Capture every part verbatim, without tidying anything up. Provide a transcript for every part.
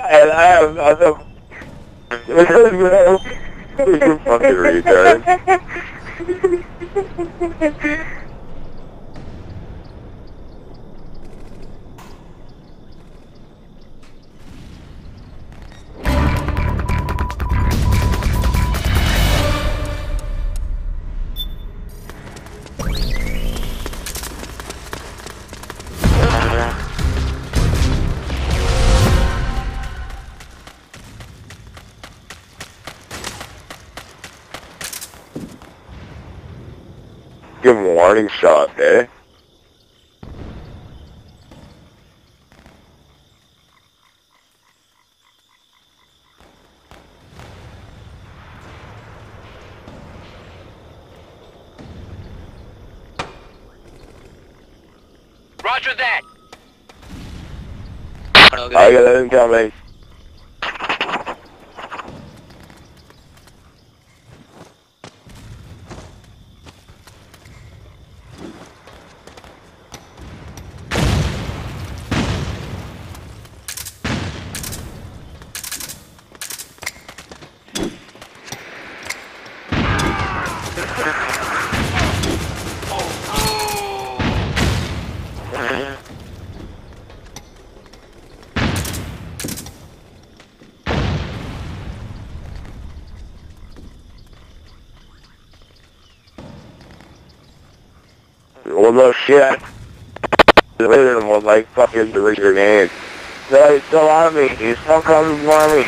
and I have other... You fucking retard. Give him a warning shot, eh? Roger that. I got it incoming. Well, no shit. The lizard was like fucking the lizard hand. No, he's still on me. He's still coming for me.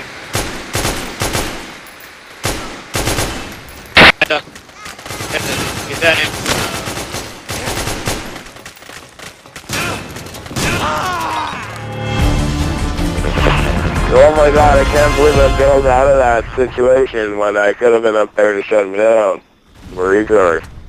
Is that him? Oh my god, I can't believe I bailed out of that situation when I could have been up there to shut him down. Retard.